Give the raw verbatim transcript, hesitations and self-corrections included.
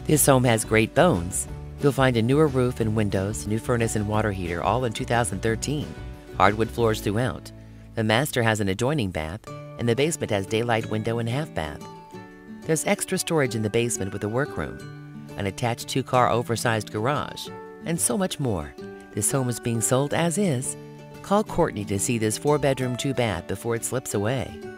This home has great bones. You'll find a newer roof and windows, new furnace and water heater, all in two thousand thirteen. Hardwood floors throughout. The master has an adjoining bath, and the basement has daylight window and half bath. There's extra storage in the basement with a workroom, an attached two-car oversized garage, and so much more. This home is being sold as is. Call Courtney to see this four-bedroom, two-bath before it slips away.